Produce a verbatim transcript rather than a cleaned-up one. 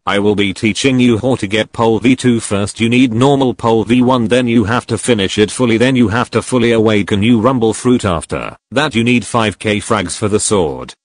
I will be teaching you how to get pole V two. First you need normal pole V one, then you have to finish it fully, then you have to fully awaken you rumble fruit. After that you need five K frags for the sword.